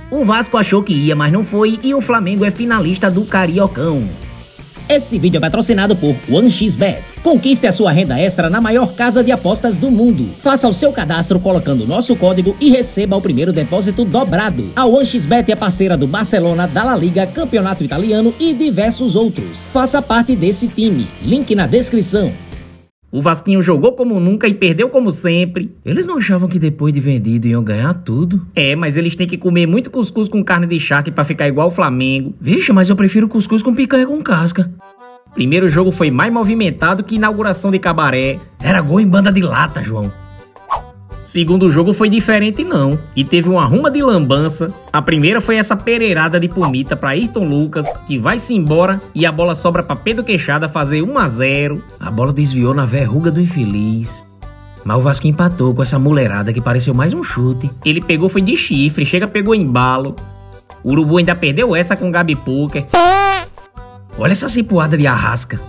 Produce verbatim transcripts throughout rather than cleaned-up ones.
O Vasco achou que ia, mas não foi, e o Flamengo é finalista do Cariocão. Esse vídeo é patrocinado por one x bet. Conquiste a sua renda extra na maior casa de apostas do mundo. Faça o seu cadastro colocando o nosso código e receba o primeiro depósito dobrado. A one x bet é parceira do Barcelona, da La Liga, Campeonato Italiano e diversos outros. Faça parte desse time. Link na descrição. O Vasquinho jogou como nunca e perdeu como sempre. Eles não achavam que depois de vendido iam ganhar tudo? É, mas eles têm que comer muito cuscuz com carne de charque pra ficar igual o Flamengo. Vixe, mas eu prefiro cuscuz com picanha com casca. Primeiro jogo foi mais movimentado que inauguração de cabaré. Era gol em banda de lata, João. Segundo jogo foi diferente não, e teve uma ruma de lambança. A primeira foi essa pereirada de pomita para Ayrton Lucas, que vai-se embora e a bola sobra para Pedro Queixada fazer um a zero. A bola desviou na verruga do infeliz. Mas o Vasco empatou com essa mulherada que pareceu mais um chute. Ele pegou foi de chifre, chega pegou embalo. O Urubu ainda perdeu essa com o Gabi Poker. Olha essa cipuada de Arrasca.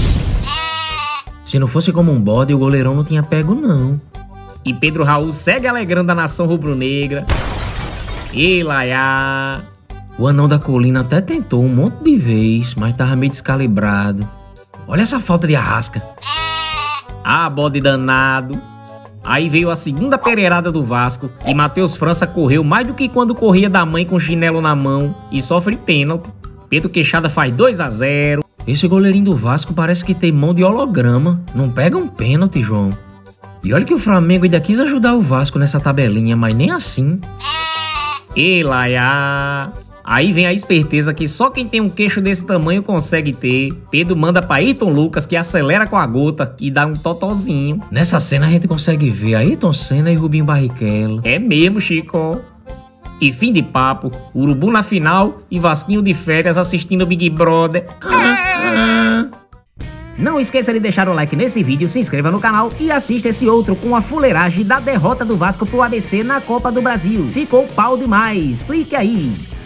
Se não fosse como um bode, o goleirão não tinha pego não. E Pedro Raul segue alegrando a nação rubro-negra. E laiá. O anão da colina até tentou um monte de vez, mas tava meio descalibrado. Olha essa falta de Arrasca. Ah, bode danado. Aí veio a segunda pereirada do Vasco e Matheus França correu mais do que quando corria da mãe com chinelo na mão e sofre pênalti. Pedro Queixada faz dois a zero. Esse goleirinho do Vasco parece que tem mão de holograma. Não pega um pênalti, João. E olha que o Flamengo ainda quis ajudar o Vasco nessa tabelinha, mas nem assim. E laiá. Aí vem a esperteza que só quem tem um queixo desse tamanho consegue ter. Pedro manda pra Ayrton Lucas, que acelera com a gota e dá um totozinho. Nessa cena a gente consegue ver Ayrton Senna e Rubinho Barrichello. É mesmo, Chico. E fim de papo, Urubu na final e Vasquinho de férias assistindo o Big Brother. Ah, ah. Não esqueça de deixar o like nesse vídeo, se inscreva no canal e assista esse outro com a fuleiragem da derrota do Vasco pro A B C na Copa do Brasil. Ficou pau demais, clique aí.